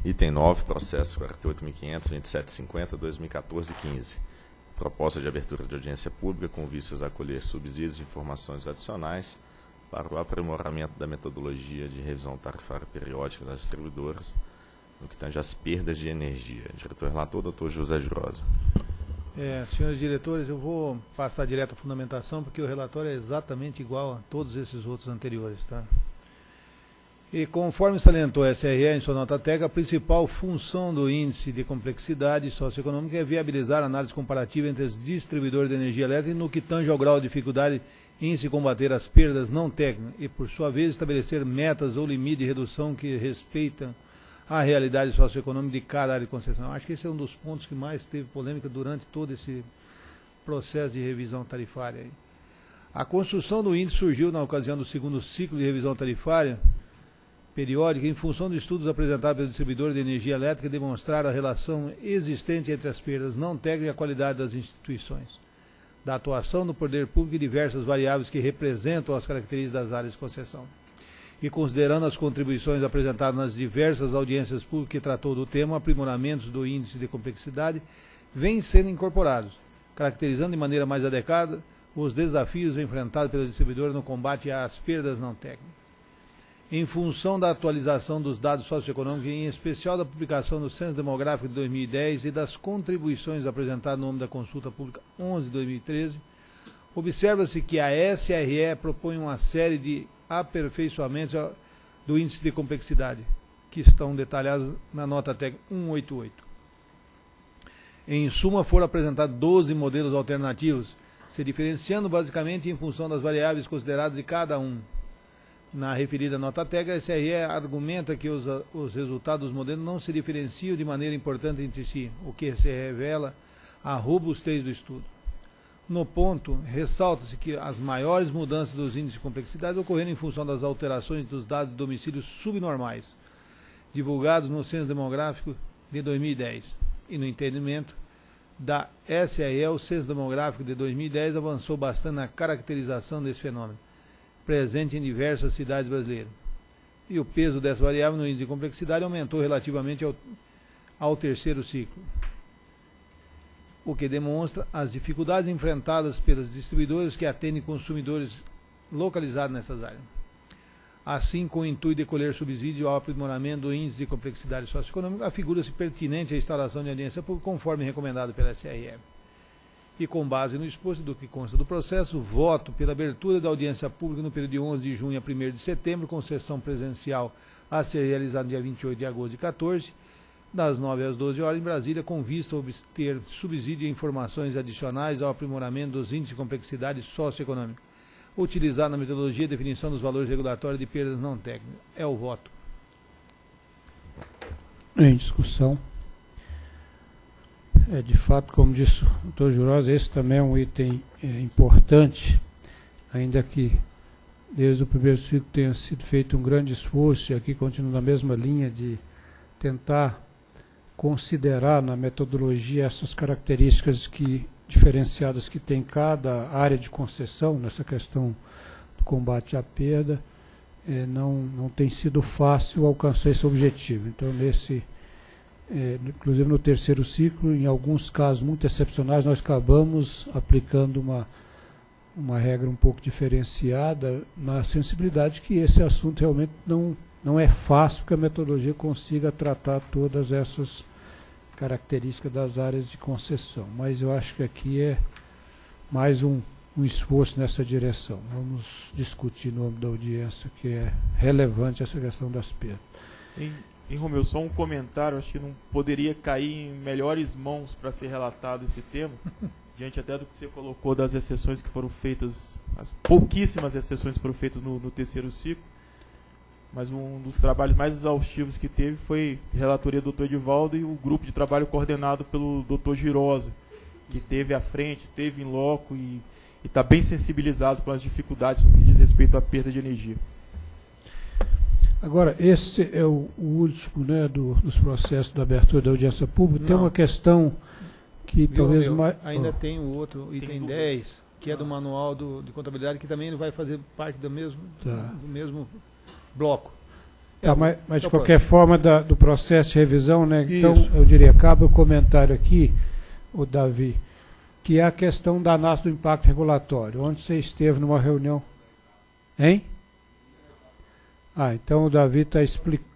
Item 9, processo 48.500.2750.2014-15. Proposta de abertura de audiência pública com vistas a colher subsídios e informações adicionais para o aprimoramento da metodologia de revisão tarifária periódica das distribuidoras, no que tange às perdas de energia. Diretor relator, doutor José Girosa. Senhores diretores, eu vou passar direto à fundamentação, porque o relatório é exatamente igual a todos esses outros anteriores, tá? E conforme salientou a SRE em sua nota técnica, a principal função do índice de complexidade socioeconômica é viabilizar a análise comparativa entre os distribuidores de energia elétrica no que tange ao grau de dificuldade em se combater as perdas não técnicas e, por sua vez, estabelecer metas ou limite de redução que respeitam a realidade socioeconômica de cada área de concessão. Acho que esse é um dos pontos que mais teve polêmica durante todo esse processo de revisão tarifária. A construção do índice surgiu na ocasião do segundo ciclo de revisão tarifária periódica em função de estudos apresentados pelos distribuidores de energia elétrica que demonstraram a relação existente entre as perdas não técnicas e a qualidade das instituições, da atuação do poder público e diversas variáveis que representam as características das áreas de concessão. E considerando as contribuições apresentadas nas diversas audiências públicas que tratou do tema, aprimoramentos do índice de complexidade vêm sendo incorporados, caracterizando de maneira mais adequada os desafios enfrentados pelas distribuidoras no combate às perdas não técnicas. Em função da atualização dos dados socioeconômicos, em especial da publicação do Censo Demográfico de 2010 e das contribuições apresentadas no âmbito da Consulta Pública 11 de 2013, observa-se que a SRE propõe uma série de aperfeiçoamentos do índice de complexidade, que estão detalhados na nota técnica 188. Em suma, foram apresentados 12 modelos alternativos, se diferenciando basicamente em função das variáveis consideradas de cada um. Na referida nota técnica, a SRE argumenta que os resultados dos modelos não se diferenciam de maneira importante entre si, o que se revela a robustez do estudo. No ponto, ressalta-se que as maiores mudanças dos índices de complexidade ocorreram em função das alterações dos dados de domicílios subnormais, divulgados no Censo Demográfico de 2010. E no entendimento da SRE, o Censo Demográfico de 2010 avançou bastante na caracterização desse fenômeno, presente em diversas cidades brasileiras. E o peso dessa variável no índice de complexidade aumentou relativamente ao terceiro ciclo, o que demonstra as dificuldades enfrentadas pelas distribuidoras que atendem consumidores localizados nessas áreas. Assim, com o intuito de colher subsídio ao aprimoramento do índice de complexidade socioeconômica, afigura-se pertinente a instalação de audiência pública conforme recomendado pela SRE. E com base no exposto do que consta do processo, voto pela abertura da audiência pública no período de 11 de junho a 1º de setembro, com sessão presencial a ser realizada no dia 28 de agosto de 14, das 9 às 12 horas em Brasília, com vista a obter subsídio e informações adicionais ao aprimoramento dos índices de complexidade socioeconômica, utilizado na metodologia de definição dos valores regulatórios de perdas não técnicas. É o voto. Em discussão. De fato, como disse o doutor Girosa, esse também é um item importante, ainda que desde o primeiro ciclo tenha sido feito um grande esforço, e aqui continua na mesma linha de tentar considerar na metodologia essas características diferenciadas que tem cada área de concessão, nessa questão do combate à perda, não tem sido fácil alcançar esse objetivo. Então, inclusive no terceiro ciclo, em alguns casos muito excepcionais, nós acabamos aplicando uma regra um pouco diferenciada, na sensibilidade que esse assunto realmente não é fácil que a metodologia consiga tratar todas essas características das áreas de concessão. Mas eu acho que aqui é mais um esforço nessa direção. Vamos discutir no âmbito da audiência, que é relevante essa questão das perdas. Em Romeu, só um comentário, acho que não poderia cair em melhores mãos para ser relatado esse tema, diante até do que você colocou das exceções que foram feitas, as pouquíssimas exceções que foram feitas no terceiro ciclo, mas um dos trabalhos mais exaustivos que teve foi a relatoria do Dr. Edivaldo e o grupo de trabalho coordenado pelo Dr. Girosa, que teve à frente, teve em loco e está bem sensibilizado com as dificuldades no que diz respeito à perda de energia. Agora, esse é o último, né, dos processos da abertura da audiência pública. Tem uma questão que talvez mais... Ainda tem o outro, item 10, que é do manual de contabilidade, que também vai fazer parte do mesmo bloco. Tá, mas de qualquer forma, do processo de revisão, né? Então, Isso. eu diria, cabe o comentário aqui, o Davi, que é a questão da análise do impacto regulatório. Onde você esteve numa reunião? Hein? Ah, então o Davi está explicando.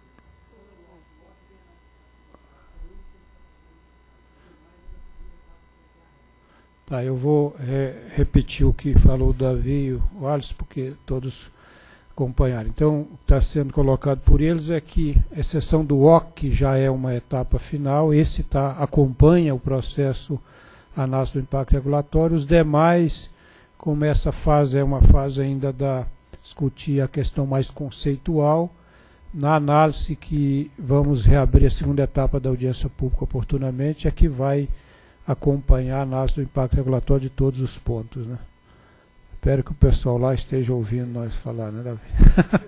Tá, eu vou repetir o que falou o Davi e o Alisson, porque todos acompanharam. Então, o que está sendo colocado por eles é que, exceção do OC, que já é uma etapa final, esse acompanha o processo análise do impacto regulatório. Os demais, como essa fase é uma fase ainda da discutir a questão mais conceitual, na análise que vamos reabrir a segunda etapa da audiência pública oportunamente, é que vai acompanhar a análise do impacto regulatório de todos os pontos, né? Espero que o pessoal lá esteja ouvindo nós falar, né, Davi?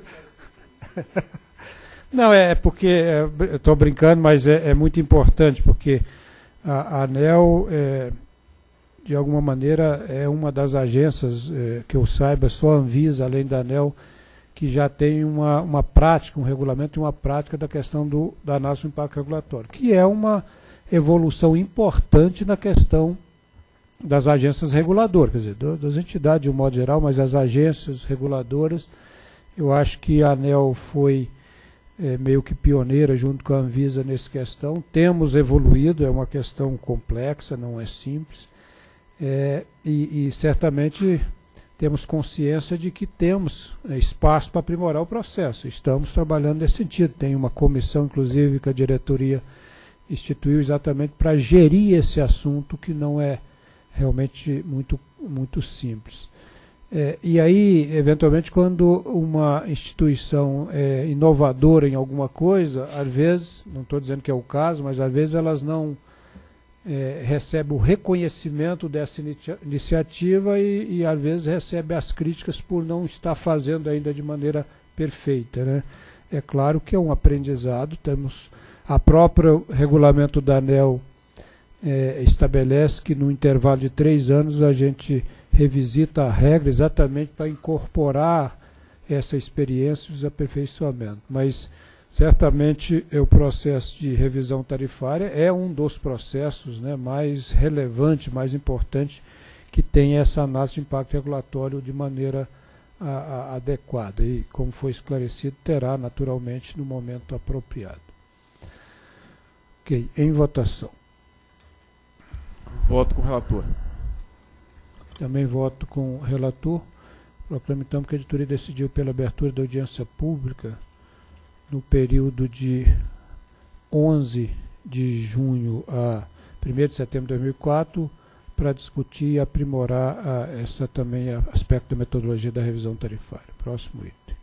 Não, é porque, eu estou brincando, mas é muito importante, porque a ANEEL, de alguma maneira, é uma das agências, que eu saiba, só a Anvisa, além da ANEEL, que já tem uma prática, um regulamento e uma prática da questão da análise do impacto regulatório, que é uma evolução importante na questão das agências reguladoras, quer dizer, das entidades de um modo geral, mas as agências reguladoras, eu acho que a ANEEL foi meio que pioneira junto com a Anvisa nessa questão. Temos evoluído, é uma questão complexa, não é simples, e certamente temos consciência de que temos espaço para aprimorar o processo. Estamos trabalhando nesse sentido. Tem uma comissão, inclusive, que a diretoria instituiu exatamente para gerir esse assunto, que não é realmente muito simples. E aí, eventualmente, quando uma instituição é inovadora em alguma coisa, às vezes, não estou dizendo que é o caso, mas às vezes elas não recebem o reconhecimento dessa iniciativa e às vezes recebe as críticas por não estar fazendo ainda de maneira perfeita, né? É claro que é um aprendizado, temos a próprio regulamento da ANEEL estabelece que no intervalo de 3 anos a gente revisita a regra exatamente para incorporar essa experiência e os aperfeiçoamentos. Mas certamente o processo de revisão tarifária é um dos processos, né, mais relevante, mais importante, que tem essa análise de impacto regulatório de maneira adequada. E, como foi esclarecido, terá naturalmente no momento apropriado. Ok, em votação. Voto com o relator. Também voto com o relator. Proclamo então que a editoria decidiu pela abertura da audiência pública no período de 11 de junho a 1º de setembro de 2004 para discutir e aprimorar essa também aspecto da metodologia da revisão tarifária. Próximo item.